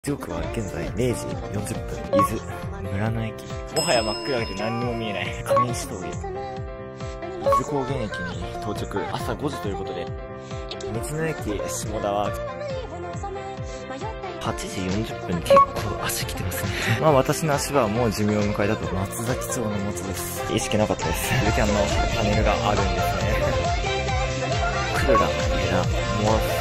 時刻は現在0時40分、伊豆村の駅。もはや真っ暗で何にも見えない上石峠。伊豆高原駅に到着、朝5時ということで、道の駅下田は8時40分、結構足来てますね。まあ私の足はもう寿命を迎えたと。松崎町の松です。意識なかったです。ゆるキャンのパネルがあるんですね。クルラ、エラ、モアス